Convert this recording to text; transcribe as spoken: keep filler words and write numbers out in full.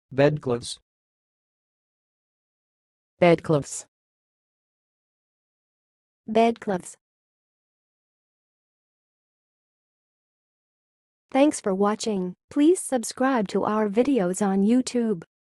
bedclothes, bedclothes, bedclothes. Thanks for watching. Please subscribe to our videos on YouTube.